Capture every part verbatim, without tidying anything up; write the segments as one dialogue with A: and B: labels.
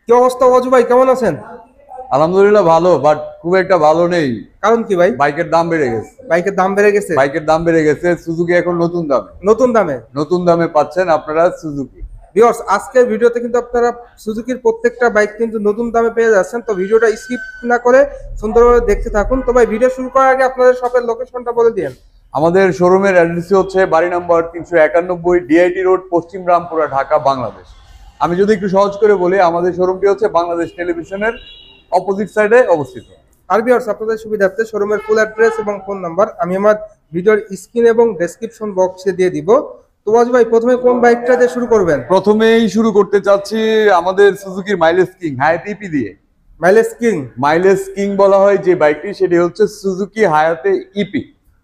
A: কি অবস্থা অজু ভাই, কেমন আছেন?
B: আলহামদুলিল্লাহ ভালো, বাট খুব একটা ভালো নেই।
A: কারণ কি ভাই?
B: বাইকের দাম বেড়ে গেছে।
A: বাইকের দাম বেড়ে গেছে?
B: বাইকের দাম বেড়ে গেছে। সুজুকি এখন নতুন দামে
A: নতুন দামে
B: নতুন দামে পাচ্ছেন আপনারা সুজুকি।
A: ভিউয়ার্স, আজকের ভিডিওতে কিন্তু আপনারা সুজুকির প্রত্যেকটা বাইক কিন্তু নতুন দামে পেয়ে যাচ্ছেন। তো ভিডিওটা স্কিপ না করে সুন্দরভাবে দেখতে থাকুন। তো ভাই, ভিডিও শুরু করার আগে আপনাদের শপের লোকেশনটা বলে দিন।
B: আমাদের শোরুমের অ্যাড্রেস হচ্ছে বাড়ি নম্বর তিনশো একানব্বই ডি আই টি রোড, পশ্চিম রামপুরা, ঢাকা, বাংলাদেশ। আমি যদি একটু সহজ করে বলি, আমাদের শোরুমটি হচ্ছে বাংলাদেশ টেলিভিশনের অপোজিট সাইডে অবস্থিত।
A: আর ভিউয়ার্স, আপনাদের সুবিধার্থে শোরুমের ফুল অ্যাড্রেস এবং ফোন নাম্বার আমি আমার ভিডিওর স্ক্রিন এবং ডেসক্রিপশন বক্সে দিয়ে দিব। তো অজু ভাই, প্রথমে কোন বাইকটা দিয়ে শুরু করবেন?
B: প্রথমেই শুরু করতে চাচ্ছি আমাদের সুজুকির মাইলেজ কিং হায়াতে ইপি দিয়ে।
A: Mileage king?
B: মাইলেজ কিং বলা হয় যে বাইকটি, সেটি হচ্ছে সুজুকি হায়াতে ইপি।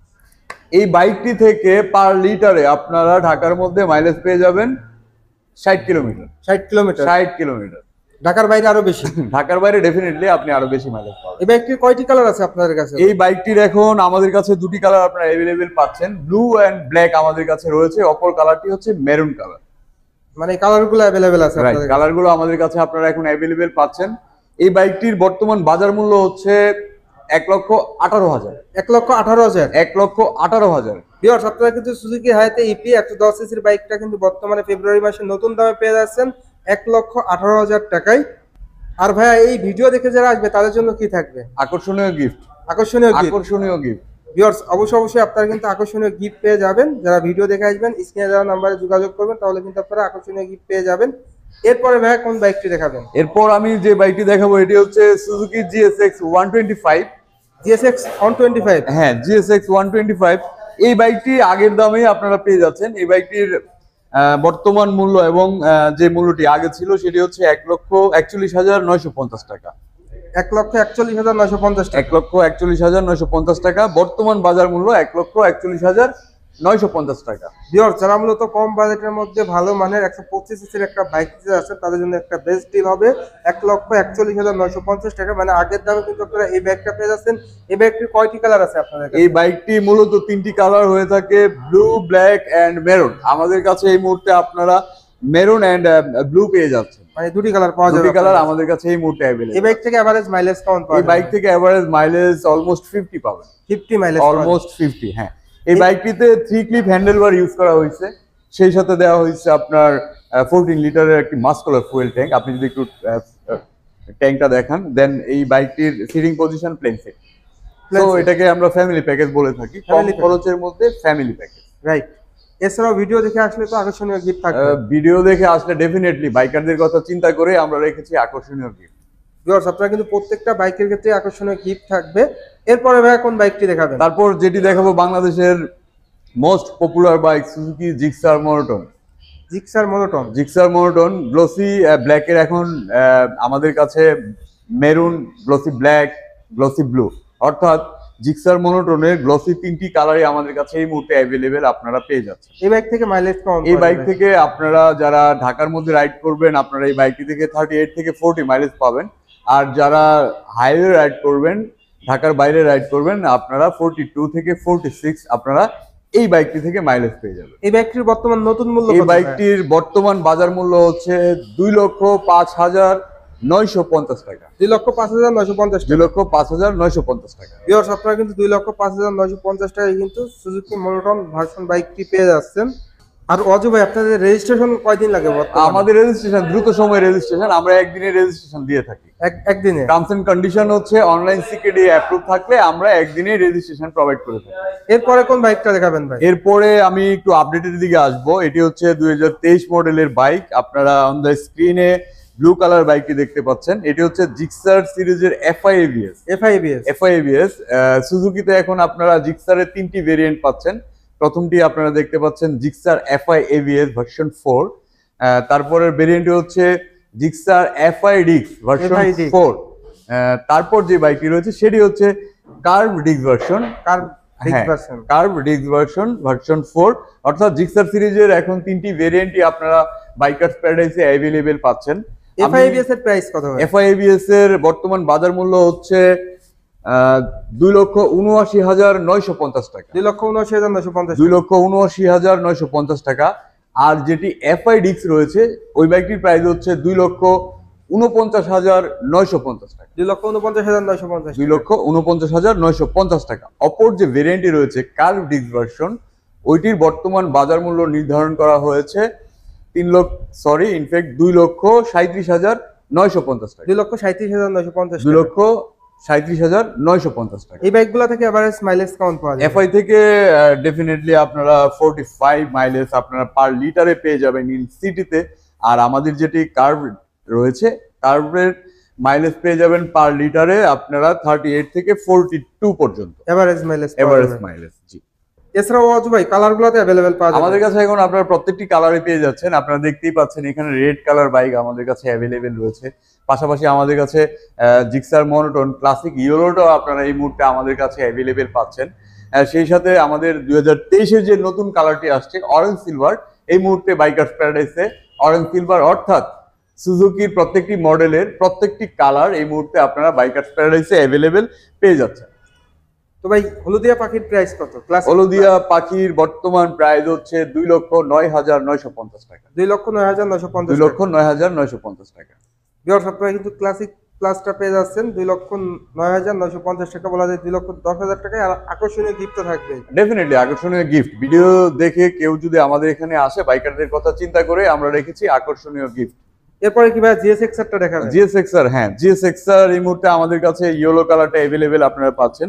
B: এই বাইকটি থেকে পার লিটারে আপনারা ঢাকার মধ্যে মাইলেজ পেয়ে যাবেন ষাট কিলোমিটার।
A: ষাট কিলোমিটার?
B: ষাট কিলোমিটার।
A: ঢাকার বাইরে আরো বেশি?
B: ঢাকার বাইরে ডেফিনেটলি আপনি আরো বেশি মাইলেজ পাবেন।
A: এই বাইকটির কয়টি কালার আছে আপনাদের কাছে?
B: এই বাইকটির এখন আমাদের কাছে দুটি কালার আপনারা অ্যাভেলেবেল পাচ্ছেন, ব্লু এন্ড ব্ল্যাক আমাদের কাছে রয়েছে। অপর কালারটি হচ্ছে মেরুন কালার।
A: মানে কালারগুলো অ্যাভেলেবেল আছে আপনাদের কাছে?
B: কালারগুলো আমাদের কাছে আপনারা এখন অ্যাভেলেবেল পাচ্ছেন। এই বাইকটির বর্তমান বাজার মূল্য হচ্ছে এক লক্ষ আঠারো হাজার।
A: এক লক্ষ আঠারো হাজার?
B: এক লক্ষ আঠারো হাজার।
A: ভিউয়ার্স, আপনারা কিন্তু সুজুকি হায়াতে ইপি একশো দশ সিসির বাইকটা কিন্তু বর্তমানে ফেব্রুয়ারি মাসে নতুন দামে পেয়ে যাচ্ছেন এক লক্ষ আঠারো হাজার টাকায়। আর ভাইয়া, এই ভিডিও দেখে যারা আসবে তাদের জন্য কি থাকবে?
B: আকর্ষণীয় গিফট।
A: আকর্ষণীয় গিফট?
B: আকর্ষণীয় গিফট।
A: ভিউয়ার্স, অবশ্যই অবশ্যই আপনারা কিন্তু আকর্ষণীয় গিফট পেয়ে যাবেন। যারা ভিডিও দেখে আসবেন, স্ক্রিনে দেওয়া নাম্বারে যোগাযোগ করবেন, তাহলে কিন্তু আপনারা আকর্ষণীয় গিফট পেয়ে যাবেন। এরপরে ভাইয়া কোন বাইকটি দেখাবেন?
B: এরপর আমি যে বাইকটি দেখাবো এটি হচ্ছে Suzuki GSX one twenty five.
A: GSX one twenty five?
B: হ্যাঁ, জিএসএক্স ওয়ান টোয়েন্টি ফাইভ। এই বাইকটি আগের দামেই আপনারা পেয়ে যাচ্ছেন। এই বাইকটির বর্তমান মূল্য এবং যে মূল্যটি আগে ছিল সেটি হচ্ছে এক লক্ষ একচল্লিশ হাজার নয়শো পঞ্চাশ টাকা।
A: এক লক্ষ একচল্লিশ হাজার নয়শো পঞ্চাশ টাকা?
B: এক লক্ষ একচল্লিশ হাজার নয়শো পঞ্চাশ টাকা। বর্তমান বাজার মূল্য এক লক্ষ একচল্লিশ হাজার নয়শো পঞ্চাশ টাকা।
A: ভিউয়ার্স, যারা মূলত কম বাজেটের মধ্যে ভালো মানের একশো পঁচিশ সিসির একটা বাইক নিতে আছে, তাদের জন্য একটা বেস্ট ডিল হবে এক লক্ষ একচল্লিশ হাজার নয়শো পঞ্চাশ টাকা। মানে আগের দামে কিন্তু আপনারা এই বাইকটা পেয়ে যাচ্ছেন। এই বাইকটির কয়টি কালার আছে আপনাদের কাছে?
B: এই বাইকটি মূলত তিনটি কালার হয়ে থাকে, ব্লু, ব্ল্যাক এন্ড মেরুন। আমাদের কাছে এই মুহূর্তে আপনারা মেরুন এন্ড ব্লু পেয়ে যাচ্ছেন।
A: মানে দুটি কালার পাওয়া যাবে?
B: দুটি কালার আমাদের কাছে এই মুহূর্তে अवेलेबल।
A: এই বাইক থেকে এভারেজ মাইলেজ কেমন পাওয়া
B: যাবে? এই বাইক থেকে এভারেজ মাইলেজ অলমোস্ট পঞ্চাশ পাবেন।
A: পঞ্চাশ মাইলেজ?
B: অলমোস্ট পঞ্চাশ। হ্যাঁ, এই বাইকটিতে থ্রি ক্লিপ হ্যান্ডেলবার ইউজ করা হয়েছে। সেই সাথে দেওয়া হয়েছে আপনার চৌদ্দ লিটারের একটি মাস্কুলার ফুয়েল ট্যাঙ্ক। আপনি যদি একটু ট্যাঙ্কটা দেখান, দেন এই বাইকটির সিটিং পজিশন প্লেন সিট। তো এটাকে আমরা ফ্যামিলি প্যাকেজ বলে থাকি, কম খরচের মধ্যে ফ্যামিলি প্যাকেজ।
A: রাইট। এছাড়াও ভিডিও দেখে আসলে তো আকর্ষণীয় গিফট থাকবে।
B: ভিডিও দেখে আসলে ডেফিনেটলি বাইকারদের কথা চিন্তা করে আমরা রেখেছি আকর্ষণীয় গিফট।
A: ভিউয়ার্স, আপনারা কিন্তু প্রত্যেকটা বাইকের ক্ষেত্রে আকর্ষণীয় গিফট থাকবে। এরপরে ভাই কোন বাইকটি দেখাবেন?
B: তারপর যেটি দেখাবো বাংলাদেশের most popular bike Suzuki Gixxer monotone.
A: Gixxer monotone?
B: Gixxer monotone glossy ব্ল্যাকের এখন আমাদের কাছে maroon, glossy black, glossy blue, অর্থাৎ জিক্সার মনোটনের গ্লোসি তিনটি কালারই আমাদের কাছে এই মুহূর্তে অ্যাভেলেবেল আপনারা পেয়ে যাচ্ছেন।
A: এই বাইক থেকে মাইলেজ কেমন?
B: এই বাইক থেকে আপনারা যারা ঢাকার মধ্যে রাইড করবেন, আপনারা এই বাইকটি থেকে থার্টি এইট থেকে ফোরটি মাইলেজ পাবেন। আর যারা হাইওয়ে রাইড করবেন, ঢাকার বাইরে রাইড করবেন, আপনারা ফোরটি টু থেকে ফোরটি সিক্স আপনারা এই বাইকটি থেকে মাইলেজ পেয়ে যাবেন।
A: এই বাইকটির বর্তমান নতুন মূল্য?
B: এই বাইকটির বর্তমান বাজার মূল্য হচ্ছে দুই লক্ষ পাঁচ হাজার নয়শো পঞ্চাশ টাকা।
A: দুই লক্ষ পাঁচ হাজার নয়শো পঞ্চাশ?
B: দুই লক্ষ পাঁচ হাজার নয়শো পঞ্চাশ টাকা।
A: ভিউয়ার্স, আপনারা কিন্তু দুই লক্ষ পাঁচ হাজার নয়শো পঞ্চাশ টাকায় কিন্তু সুজুকি মনোটন ভার্সন বাইকটি পেয়ে যাচ্ছেন। আর অজু ভাই, আপনাদের রেজিস্ট্রেশন কয়দিন লাগে?
B: আমাদের রেজিস্ট্রেশন দ্রুত সময় রেজিস্ট্রেশন, আমরা একদিনের রেজিস্ট্রেশন দিয়ে থাকি।
A: একদিনে?
B: টার্মস এন্ড কন্ডিশন হচ্ছে অনলাইন সিকেডি অ্যাপ্রুভ থাকলে আমরা একদিনের রেজিস্ট্রেশন প্রোভাইড করে থাকি।
A: এরপরে কোন বাইকটা দেখাবেন ভাই?
B: এরপরে আমি একটু আপডেটের দিকে আসবো। এটি হচ্ছে দুই হাজার তেইশ মডেলের বাইক। আপনারা অন দ্য স্ক্রিনে ব্লু কালার বাইকটি দেখতে পাচ্ছেন। এটি হচ্ছে জিক্সার সিরিজের FI ABS.
A: FI ABS? FI
B: ABS. সুজুকিতে এখন আপনারা জিক্সারের তিনটি ভেরিয়েন্ট পাচ্ছেন। প্রথমটি আপনারা দেখতে পাচ্ছেন Gixxer FI ABS version four. তারপরের ভেরিয়েন্ট হচ্ছে জিক্সার এফআই ডিক্স ভার্সন ফোর। তারপর যে বাইকটি রয়েছে সেটি হচ্ছে কার্ভ ডিক্স ভার্সন।
A: কার্ভ ডিক্স ভার্সন?
B: কার্ভ ডিক্স ভার্সন ভার্সন ফোর। অর্থাৎ জিক্সার সিরিজের এখন তিনটি ভেরিয়েন্টই আপনারা বাইকার্স প্যারাডাইসে অ্যাভেলেবেল পাচ্ছেন।
A: এফআই এবিএস এর প্রাইস কত?
B: এফআই এবিএস এর বর্তমান বাজার মূল্য হচ্ছে দুই লক্ষ উনআশি হাজার নয়শো পঞ্চাশ টাকা।
A: দুই লক্ষ উনআশি হাজার নয়শো পঞ্চাশ?
B: দুই লক্ষ উনআশি হাজার নয়শো পঞ্চাশ টাকা। আর যেটি এফআই ডিক্স রয়েছে ওই বাইকটির প্রাইস হচ্ছে দুই লক্ষ উনপঞ্চাশ হাজার নয়শো পঞ্চাশ টাকা।
A: দুই লক্ষ উনপঞ্চাশ হাজার নয়শো পঞ্চাশ
B: দুই লক্ষ উনপঞ্চাশ হাজার নয়শো পঞ্চাশ টাকা। অপর যে ভেরিয়েন্টটি রয়েছে কার্ভ ডিস্ক ভার্সন, ওইটির বর্তমান বাজার মূল্য নির্ধারণ করা হয়েছে তিন লক্ষ সরি ইনফ্যাক্ট দুই লক্ষ সাঁত্রিশ হাজার নয়শো পঞ্চাশ টাকা।
A: দুই লক্ষ সাঁত্রিশ হাজার নয়শো পঞ্চাশ
B: দুই লক্ষ সাঁত্রিশ হাজার নয়শো পঞ্চাশ টাকা।
A: এই বাইকগুলো থেকে এভারেজ মাইলেজ কেমন পাওয়া যায়?
B: এফআই থেকে ডেফিনেটলি আপনারা ফোরটি ফাইভ মাইলেজ আপনারা পার লিটারে পেয়ে যাবেন ইন সিটিতে। আর আমাদের যেটি কার্ভ রয়েছে, কার্ভের মাইলেজ পেয়ে যাবেন পার লিটারে আপনারা থার্টি এইট থেকে ফোরটি টু পর্যন্ত
A: এভারেজ মাইলেজ।
B: এভারেজ মাইলেজ জি।
A: এছাড়াও ওয়াজ ভাই কালারগুলোতে अवेलेबल পাওয়া যায়
B: আমাদের কাছে এখন আপনারা প্রত্যেকটি কালারে পেয়ে যাচ্ছেন। আপনারা দেখতেই পাচ্ছেন এখানে রেড কালার বাইক আমাদের কাছে অ্যাভেলেবেল রয়েছে। পাশাপাশি আমাদের কাছে জিক্সার মনোটোন ক্লাসিক ইয়েলোটাও আপনারা এই মুহূর্তে আমাদের কাছে অ্যাভেলেবেল পাচ্ছেন। সেই সাথে আমাদের দুই হাজার তেইশের যে নতুন কালারটি আসছে অরেঞ্জ সিলভার, এই মুহূর্তে বাইকার্স প্যারাডাইসে অরেঞ্জ সিলভার অর্থাৎ সুজুকির প্রত্যেকটি মডেলের প্রত্যেকটি কালার এই মুহূর্তে আপনারা বাইকার্স প্যারাডাইসে অ্যাভেলেবেল পেয়ে যাচ্ছেন।
A: তো ভাই হলুদিয়া পাখির প্রাইস কত? ক্লাস
B: হলুদিয়া পাখির বর্তমান প্রাইস হচ্ছে দুই লক্ষ নয় হাজার নয়শো পঞ্চাশ টাকা।
A: দুই লক্ষ নয় হাজার নয়শো পঞ্চাশ
B: দুই লক্ষ নয় হাজার নয়শো পঞ্চাশ টাকা।
A: বিয়ার আপনারা কিন্তু ক্লাসিক প্লাসটা পেয়ে যাচ্ছেন দুই লক্ষ নয় হাজার নয়শো পঞ্চাশ টাকা, বলা যায় দুই লক্ষ দশ হাজার টাকায়। আর আকর্ষণীয় গিফটও থাকবে।
B: ডেফিনেটলি আকর্ষণীয় গিফট। ভিডিও দেখে কেউ যদি আমাদের এখানে আসে বাইকারদের কথা চিন্তা করে আমরা রেখেছি আকর্ষণীয় গিফট।
A: এরপরে কি ভাই জিএসএক্সআরটা দেখাবেন?
B: জিএসএক্সআর হ্যাঁ, জিএসএক্সআর এই মুহূর্তে আমাদের কাছে ইয়েলো কালারটা अवेलेबल আপনারা পাচ্ছেন।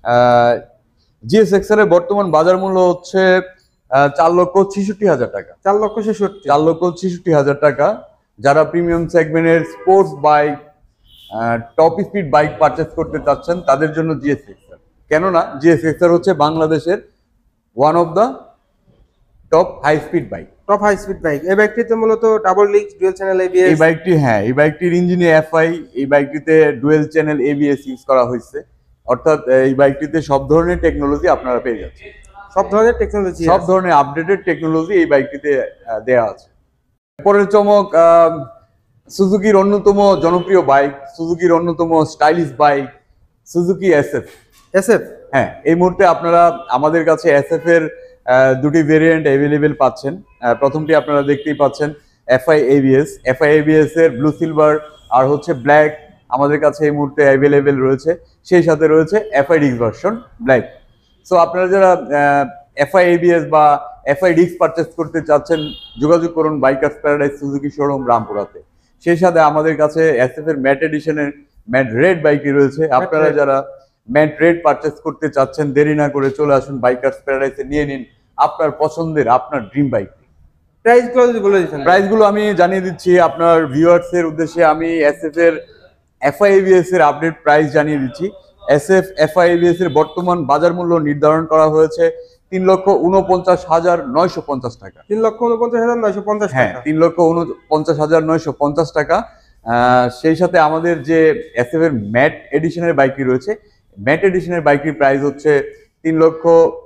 B: জিএসএক্সআর এর বর্তমান বাজার মূল্য হচ্ছে চার লক্ষ ছেষট্টি হাজার টাকা।
A: চার লক্ষ ছেষট্টি
B: চার লক্ষ ছেষট্টি হাজার টাকা। যারা প্রিমিয়াম সেগমেন্টের sports bike, top speed bike purchase করতে চাচ্ছেন তাদের জন্য জিএসএক্সআর। কেননা জিএসএক্সআর হচ্ছে বাংলাদেশের one of the top high speed bike.
A: Top high speed bike. এই বাইকটিতে মূলত double link dual channel ABS.
B: এই বাইকটি হ্যাঁ, এই বাইকটির ইঞ্জিনে এফআই, এই বাইকটিতে ডুয়েল চ্যানেল এবিএস ইউজ করা হয়েছে। অর্থাৎ এই বাইকটিতে সব ধরনের টেকনোলজি আপনারা পেয়ে যাচ্ছেন।
A: সব ধরনের টেকনোলজি,
B: সব ধরনের আপডেটেড টেকনোলজি এই বাইকটিতে দেয়া আছে। পরের চমক সুজুকির অন্যতম জনপ্রিয় বাইক, সুজুকির অন্যতম stylish bike Suzuki SF.
A: SF
B: হ্যাঁ, এই মুহূর্তে আপনারা আমাদের কাছে এসএফ এর দুটি ভেরিয়েন্ট অ্যাভেলেবেল পাচ্ছেন। প্রথমটি আপনারা দেখতেই পাচ্ছেন এফআই এবিএস। এফআই এবিএস এর ব্লু সিলভার আর হচ্ছে ব্ল্যাক আমাদের কাছে এই মুহূর্তে অ্যাভেলেবেল রয়েছে। সেই সাথে রয়েছে FI disc version black. So আপনারা যারা এফআই এবিএস বা এফআই ডিস্ক পারচেজ করতে চাচ্ছেন যোগাযোগ করুন বাইকার্স প্যারাডাইস সুজুকি শোরুম রামপুরাতে। সেই সাথে আমাদের কাছে এসএফ এর ম্যাট এডিশনের ম্যাট রেড বাইকই রয়েছে। আপনারা যারা ম্যাট রেড পারচেজ করতে চাচ্ছেন দেরি না করে চলে আসুন বাইকার্স প্যারাডাইসে, নিয়ে নিন আপনার পছন্দের আপনার ড্রিম বাইকটি।
A: প্রাইসগুলো যদি বলে দিতেন।
B: প্রাইসগুলো আমি জানিয়ে দিচ্ছি আপনার ভিউয়ার্স এর উদ্দেশ্যে। আমি এসএফ এর এফআই এবিএস এর আপডেট প্রাইস জানিয়ে দিচ্ছি। এসএফ এফআই এবিএস এর বর্তমান বাজার মূল্য নির্ধারণ করা হয়েছে তিন লক্ষ উনপঞ্চাশ হাজার নয়শো পঞ্চাশ টাকা।
A: তিন লক্ষ উনপঞ্চাশ হাজার নয়শো পঞ্চাশ
B: হ্যাঁ, তিন লক্ষ উনপঞ্চাশ হাজার নয়শো পঞ্চাশ টাকা। সেই সাথে আমাদের যে এসএফ এর ম্যাট এডিশনের বাইকটি রয়েছে, ম্যাট এডিশনের বাইকটির প্রাইস হচ্ছে তিন লক্ষ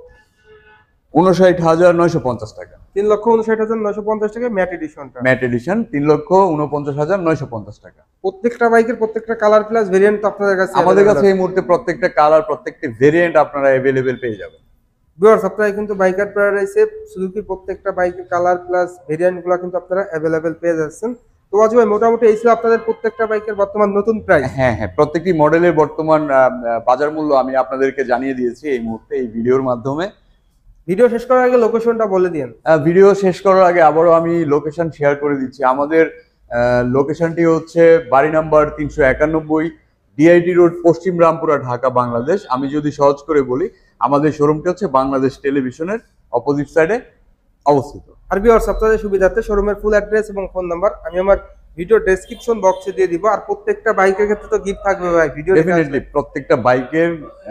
B: উনষাট হাজার নয়শো পঞ্চাশ টাকা।
A: তিন লক্ষ উনষাট হাজার নয়শো পঞ্চাশ টাকা ম্যাট এডিশনটা।
B: ম্যাট এডিশন তিন লক্ষ উনপঞ্চাশ হাজার নয়শো পঞ্চাশ টাকা।
A: প্রত্যেকটা বাইকের প্রত্যেকটা কালার প্লাস ভেরিয়েন্ট আপনাদের কাছে
B: আমাদের কাছে এই মুহূর্তে প্রত্যেকটা কালার প্রত্যেকটি ভেরিয়েন্ট আপনারা अवेलेबल পেয়ে যাবেন।
A: ভিউয়ার্স আপনারা কিন্তু বাইকার প্যারাডাইসে সুজুকি প্রত্যেকটা বাইকের কালার প্লাস ভেরিয়েন্টগুলো কিন্তু আপনারা अवेलेबल পেয়ে যাচ্ছেন। তো আজ ভাই মোটামুটি এই ছিল আপনাদের প্রত্যেকটা বাইকের বর্তমান নতুন প্রাইস।
B: হ্যাঁ হ্যাঁ, প্রত্যেকটি মডেলের বর্তমান বাজার মূল্য আমি আপনাদেরকে জানিয়ে দিয়েছি এই মুহূর্তে এই ভিডিওর মাধ্যমে।
A: ভিডিও শেষ করার আগে লোকেশনটা বলে দিন।
B: ভিডিও শেষ করার আগে আবারও আমি লোকেশন শেয়ার করে দিচ্ছি। আমাদের লোকেশনটি হচ্ছে বাড়ি নাম্বার তিনশো একানব্বই, ডিআইটি রোড, পশ্চিম রামপুরা, ঢাকা, বাংলাদেশ। আমি যদি সহজ করে বলি আমাদের শোরুমটি হচ্ছে বাংলাদেশ টেলিভিশনের অপোজিট সাইডে অবস্থিত।
A: আর ভিউয়ার্স আপনাদের সুবিধার্থে শোরুমের ফুল অ্যাড্রেস এবং ফোন নাম্বার আমি আমার ভিডিও ডেসক্রিপশন বক্সে দিয়ে দিব। আর প্রত্যেকটা বাইকের ক্ষেত্রে তো গিফট থাকবে ভাই। ভিডিও
B: ডেফিনেটলি প্রত্যেকটা বাইকের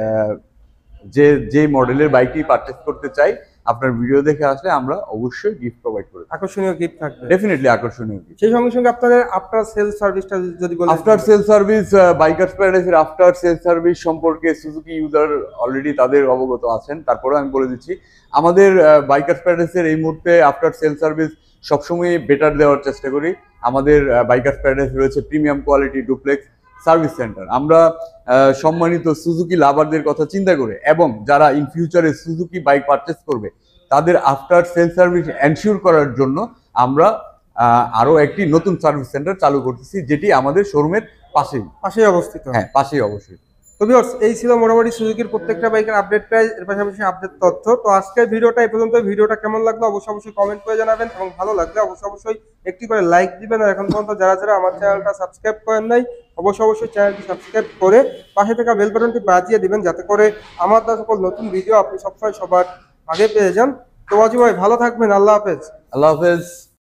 B: যে যে মডেলের বাইকটি পারচেজ করতে চাই আপনার ভিডিও দেখে আসলে আমরা অবশ্যই গিফট প্রোভাইড করি।
A: আকর্ষণীয় গিফট থাকবে।
B: ডেফিনেটলি আকর্ষণীয় গিফট।
A: সেই সঙ্গে সঙ্গে আপনাদের আফটার সেল সার্ভিসটা যদি বলেন।
B: আফটার সেল সার্ভিস, বাইকার্স প্যারাডাইসের আফটার সেল সার্ভিস সম্পর্কে সুজুকি ইউজার অলরেডি তাদের অবগত আছেন, তারপরে আমি বলে দিচ্ছি আমাদের বাইকার্স প্যারাডাইসের এই মুহূর্তে আফটার সেল সার্ভিস সবসময় বেটার দেওয়ার চেষ্টা করি। আমাদের বাইকার্স প্যারাডাইস রয়েছে premium quality duplex service centre. আমরা সম্মানিত সুজুকি লাভারদের কথা চিন্তা করে এবং যারা ইন ফিউচারে সুজুকি বাইক পারচেজ করবে তাদের আফটার সেল সার্ভিস এনশিওর করার জন্য আমরা আরো একটি নতুন সার্ভিস সেন্টার চালু করতেছি, যেটি আমাদের শোরুমের পাশেই
A: পাশেই অবস্থিত।
B: হ্যাঁ, পাশেই অবশ্যই।
A: তো ভিউয়ার্স, এই ছিল মোটামুটি সুজুকির প্রত্যেকটা বাইকের আপডেট প্রাইস, এর পাশাপাশি আপডেট তথ্য। তো আজকের ভিডিওটা এই পর্যন্ত। ভিডিওটা কেমন লাগলো অবশ্যই অবশ্যই কমেন্ট করে জানাবেন, এবং ভালো লাগলে অবশ্যই অবশ্যই একটি করে লাইক দিবেন। আর এখন পর্যন্ত যারা যারা আমার চ্যানেলটা সাবস্ক্রাইব করেন নাই, অবশ্যই অবশ্যই চ্যানেলটি সাবস্ক্রাইব করে পাশে থাকা বেল বাটনটি বাজিয়ে দিবেন, যাতে করে আমার দেওয়া সকল নতুন ভিডিও আপনি সবসময় সবার আগে পেয়ে যান। তো বাজি ভাই, ভালো থাকবেন। আল্লাহ হাফেজ।
B: আল্লাহ হাফেজ।